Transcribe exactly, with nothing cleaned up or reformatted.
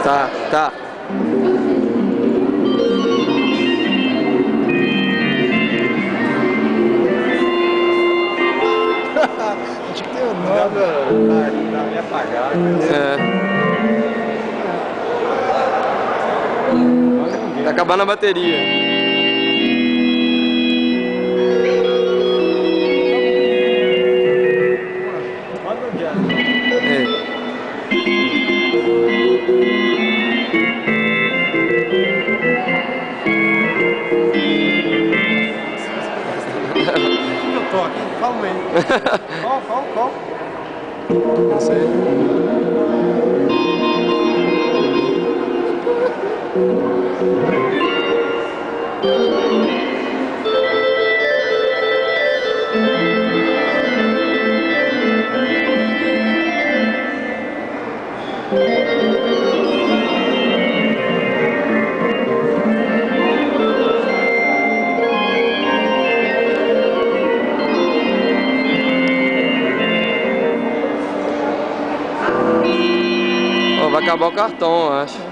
Tá, tá. Acho que tem o nome. Tá meio apagado. É. Tá acabando a bateria. Manda um dia. É. Eu tô aqui, calma aí. Qual, qual, qual? Não sei. Ó, vai acabar o cartão, eu acho.